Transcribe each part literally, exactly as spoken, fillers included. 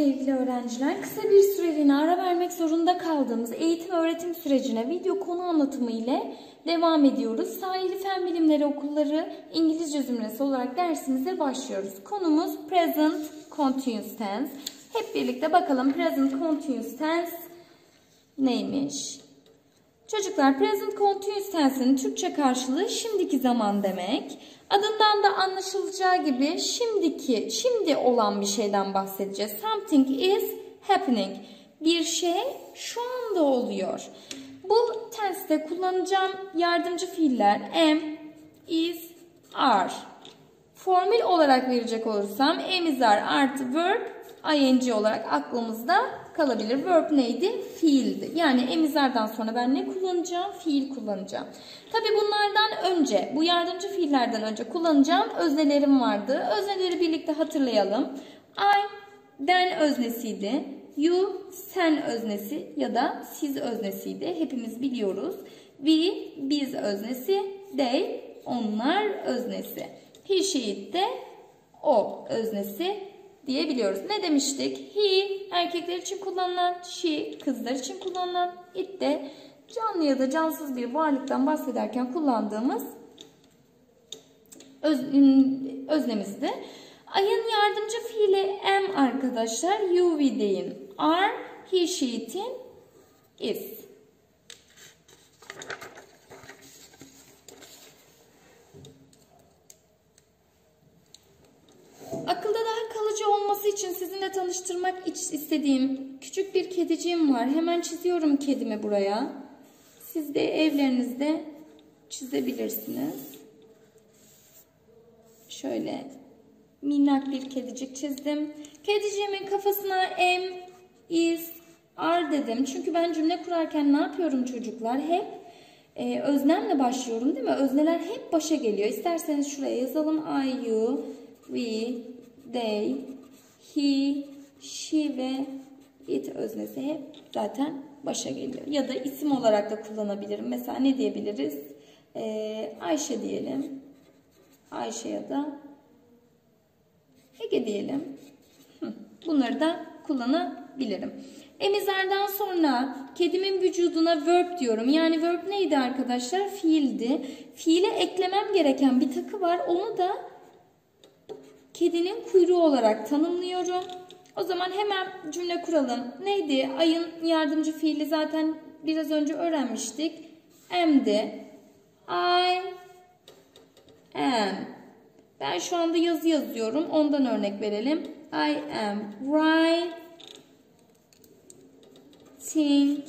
sevgili öğrenciler. Kısa bir süreliğine ara vermek zorunda kaldığımız eğitim öğretim sürecine video konu anlatımı ile devam ediyoruz. Sahili Fen Bilimleri Okulları İngilizce cümlesi olarak dersimize başlıyoruz. Konumuz Present Continuous Tense. Hep birlikte bakalım Present Continuous Tense neymiş? Çocuklar, Present Continuous Tense'in Türkçe karşılığı şimdiki zaman demek. Adından da anlaşılacağı gibi şimdiki, şimdi olan bir şeyden bahsedeceğiz. Something is happening. Bir şey şu anda oluyor. Bu tense'te kullanacağım yardımcı fiiller am, is, are. Formül olarak verecek olursam am, is, are artı verb ing olarak aklımızda kalabilir. Verb neydi? Fiildi. Yani am, is, are'dan sonra ben ne kullanacağım? Fiil kullanacağım. Tabi bunlardan önce, bu yardımcı fiillerden önce kullanacağım öznelerim vardı. Özneleri birlikte hatırlayalım. I, ben öznesiydi. You, sen öznesi ya da siz öznesiydi. Hepimiz biliyoruz. We, biz öznesi. They, onlar öznesi. He, she, it de o öznesi diyebiliyoruz. Ne demiştik? He, erkekler için kullanılan, she, kızlar için kullanılan, it de canlı ya da cansız bir varlıktan bahsederken kullandığımız öz, öznemizdi. I'ın yardımcı fiili am arkadaşlar. You, we deyin. Are, he, she, it'in is. Akılda daha kalıcı olması için sizinle tanıştırmak istediğim küçük bir kediciğim var. Hemen çiziyorum kedimi buraya. Siz de evlerinizde çizebilirsiniz. Şöyle minnak bir kedicik çizdim. Kediciğimin kafasına am, is, are dedim. Çünkü ben cümle kurarken ne yapıyorum çocuklar? Hep e, öznemle başlıyorum değil mi? Özneler hep başa geliyor. İsterseniz şuraya yazalım. I, you, we, they, he, she ve it öznesi hep zaten başa geliyor. Ya da isim olarak da kullanabilirim. Mesela ne diyebiliriz? Ee, Ayşe diyelim. Ayşe ya da Ege diyelim. Bunları da kullanabilirim. Emizerden sonra kedimin vücuduna verb diyorum. Yani verb neydi arkadaşlar? Fiildi. Fiile eklemem gereken bir takı var. Onu da kedinin kuyruğu olarak tanımlıyorum. O zaman hemen cümle kuralım. Neydi? Ayın yardımcı fiili zaten biraz önce öğrenmiştik. Am'di. I am. Ben şu anda yazı yazıyorum. Ondan örnek verelim. I am writing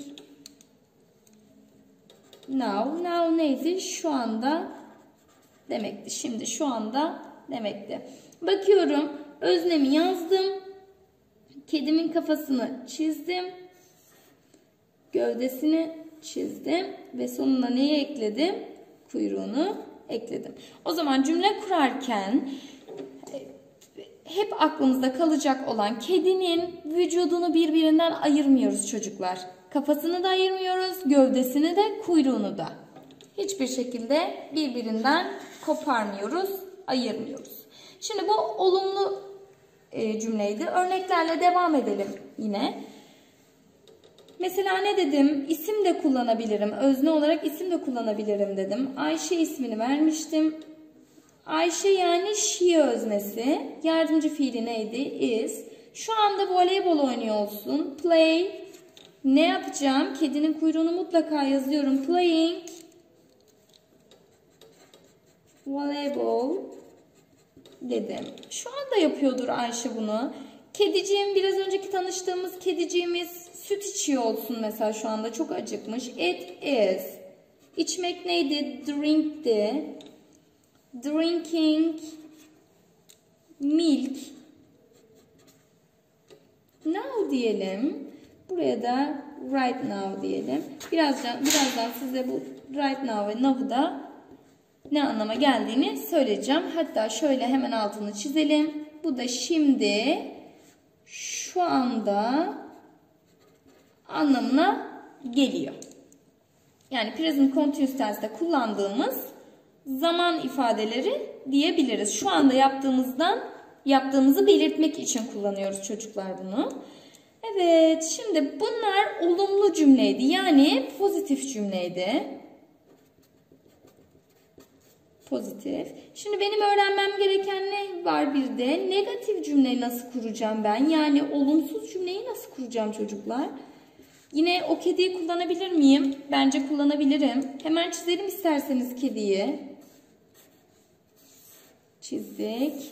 now. Now neydi? Şu anda demekti. Şimdi şu anda demekti. Bakıyorum. Öznemi yazdım. Kedimin kafasını çizdim. Gövdesini çizdim. Ve sonuna neyi ekledim? Kuyruğunu ekledim. O zaman cümle kurarken hep aklımızda kalacak olan kedinin vücudunu birbirinden ayırmıyoruz çocuklar. Kafasını da ayırmıyoruz. Gövdesini de kuyruğunu da. Hiçbir şekilde birbirinden koparmıyoruz, ayırmıyoruz. Şimdi bu olumlu e, cümleydi. Örneklerle devam edelim yine. Mesela ne dedim? İsim de kullanabilirim. Özne olarak isim de kullanabilirim dedim. Ayşe ismini vermiştim. Ayşe yani she öznesi. Yardımcı fiili neydi? Is. Şu anda voleybol oynuyor olsun. Play. Ne yapacağım? Kedinin kuyruğunu mutlaka yazıyorum. Playing voleyball dedim. Şu anda yapıyordur Ayşe bunu. Kediciğim, biraz önceki tanıştığımız kediciğimiz süt içiyor olsun mesela, şu anda çok acıkmış. It is. İçmek neydi? Drink'ti. Drinking milk. Now diyelim. Buraya da right now diyelim. Birazdan, birazdan size bu right now ve now'u da ne anlama geldiğini söyleyeceğim. Hatta şöyle hemen altını çizelim. Bu da şimdi, şu anda anlamına geliyor. Yani present continuous tense'de kullandığımız zaman ifadeleri diyebiliriz. Şu anda yaptığımızdan yaptığımızı belirtmek için kullanıyoruz çocuklar bunu. Evet, şimdi bunlar olumlu cümleydi. Yani pozitif cümleydi. Pozitif. Şimdi benim öğrenmem gereken ne var bir de? Negatif cümleyi nasıl kuracağım ben? Yani olumsuz cümleyi nasıl kuracağım çocuklar? Yine o kediyi kullanabilir miyim? Bence kullanabilirim. Hemen çizelim isterseniz kediyi. Çizdik.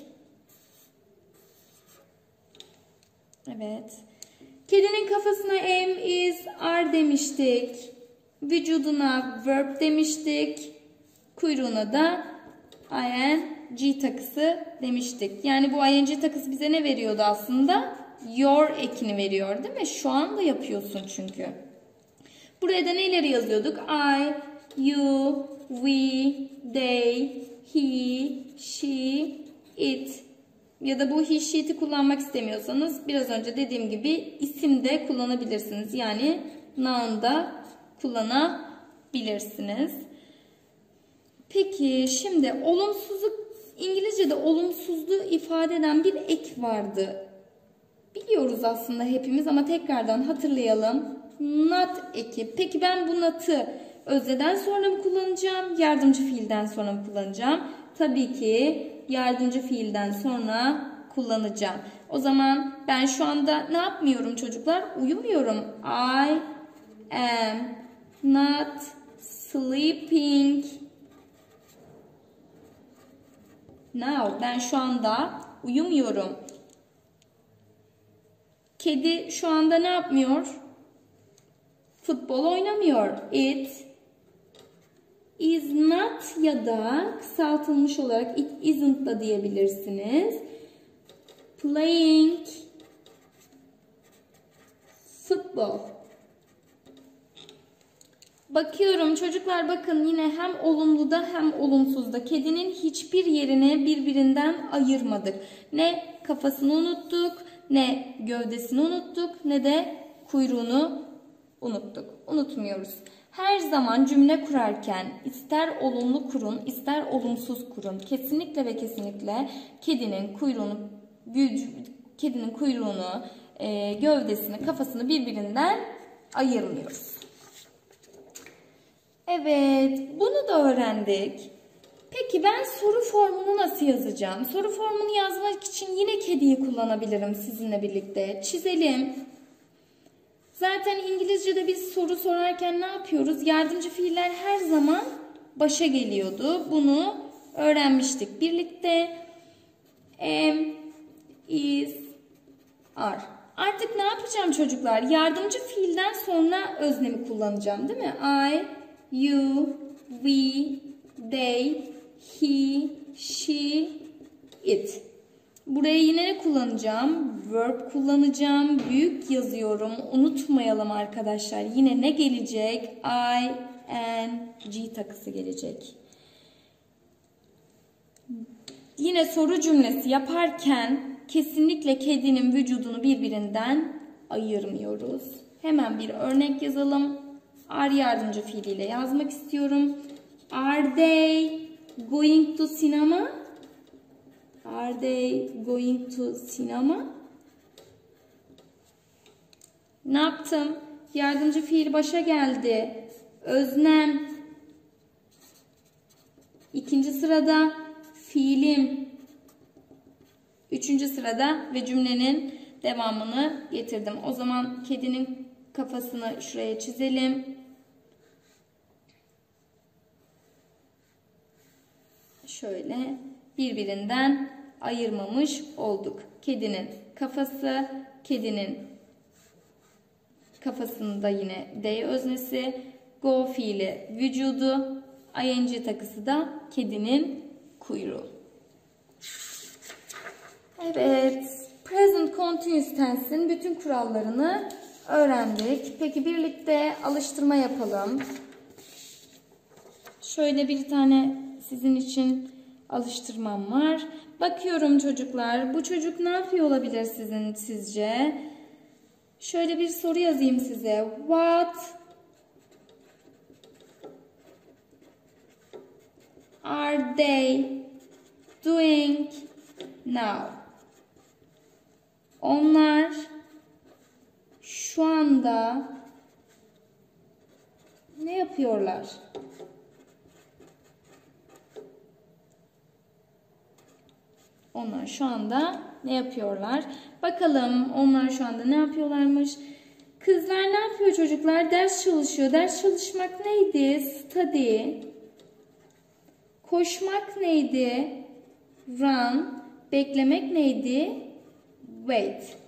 Evet. Kedinin kafasına am, is, are demiştik. Vücuduna verb demiştik. Kuyruğuna da ing takısı demiştik. Yani bu ing takısı bize ne veriyordu aslında? Your ekini veriyor değil mi? Şu anda yapıyorsun çünkü. Buraya da neleri yazıyorduk? I, you, we, they, he, she, it. Ya da bu he, she'ti kullanmak istemiyorsanız biraz önce dediğim gibi isim de kullanabilirsiniz. Yani noun da kullanabilirsiniz. Peki şimdi olumsuzluk, İngilizce'de olumsuzluğu ifade eden bir ek vardı. Biliyoruz aslında hepimiz ama tekrardan hatırlayalım. Not eki. Peki ben bu not'ı özneden sonra mı kullanacağım? Yardımcı fiilden sonra mı kullanacağım? Tabii ki yardımcı fiilden sonra kullanacağım. O zaman ben şu anda ne yapmıyorum çocuklar? Uyumuyorum. I am not sleeping now. Ben şu anda uyumuyorum. Kedi şu anda ne yapmıyor? Futbol oynamıyor. It is not ya da kısaltılmış olarak it isn't da diyebilirsiniz. Playing football. Bakıyorum çocuklar, bakın yine hem olumluda hem olumsuzda kedinin hiçbir yerini birbirinden ayırmadık. Ne kafasını unuttuk, ne gövdesini unuttuk, ne de kuyruğunu unuttuk. Unutmuyoruz. Her zaman cümle kurarken ister olumlu kurun, ister olumsuz kurun. Kesinlikle ve kesinlikle kedinin kuyruğunu, kedinin kuyruğunu, e, gövdesini, kafasını birbirinden ayırmıyoruz. Evet, bunu da öğrendik. Peki ben soru formunu nasıl yazacağım? Soru formunu yazmak için yine kediyi kullanabilirim sizinle birlikte. Çizelim. Zaten İngilizce'de biz soru sorarken ne yapıyoruz? Yardımcı fiiller her zaman başa geliyordu. Bunu öğrenmiştik birlikte. Am, is, are. Artık ne yapacağım çocuklar? Yardımcı fiilden sonra öznemi kullanacağım değil mi? I, you, we, they, he, she, it. Buraya yine ne kullanacağım? Verb kullanacağım. Büyük yazıyorum. Unutmayalım arkadaşlar. Yine ne gelecek? I, N, G takısı gelecek. Yine soru cümlesi yaparken kesinlikle kedinin vücudunu birbirinden ayırmıyoruz. Hemen bir örnek yazalım. Are yardımcı fiiliyle yazmak istiyorum. Are they going to cinema? Are they going to cinema? Ne yaptım? Yardımcı fiil başa geldi. Öznem. İkinci sırada fiilim. Üçüncü sırada ve cümlenin devamını getirdim. O zaman kedinin kafasını şuraya çizelim. Şöyle birbirinden ayırmamış olduk. Kedinin kafası, kedinin kafasında yine they öznesi, go fiili vücudu, ing takısı da kedinin kuyruğu. Evet, present continuous tense'in bütün kurallarını öğrendik. Peki birlikte alıştırma yapalım. Şöyle bir tane sizin için alıştırmam var. Bakıyorum çocuklar. Bu çocuk ne yapıyor olabilir sizin sizce? Şöyle bir soru yazayım size. What are they doing now? Onlar şu anda ne yapıyorlar? Onlar şu anda ne yapıyorlar? Bakalım onlar şu anda ne yapıyorlarmış? Kızlar ne yapıyor çocuklar? Ders çalışıyor. Ders çalışmak neydi? Study. Koşmak neydi? Run. Beklemek neydi? Wait.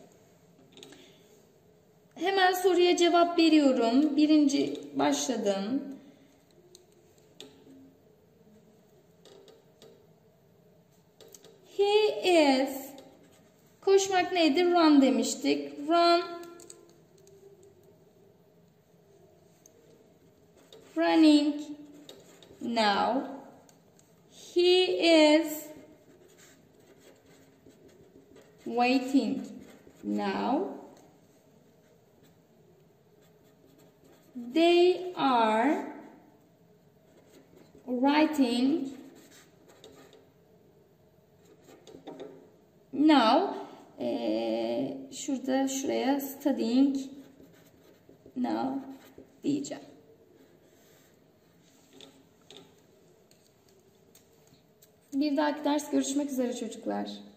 Hemen soruya cevap veriyorum. Birinci başladım. He is. Koşmak neydi? Run demiştik. Run. Running now. He is waiting now. They are writing now. Ee, şurada şuraya studying now diyeceğim. Bir dahaki ders görüşmek üzere çocuklar.